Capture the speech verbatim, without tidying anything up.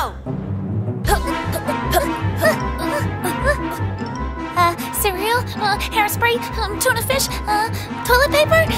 go! Uh, cereal, uh, hairspray, um, tuna fish, uh, toilet paper?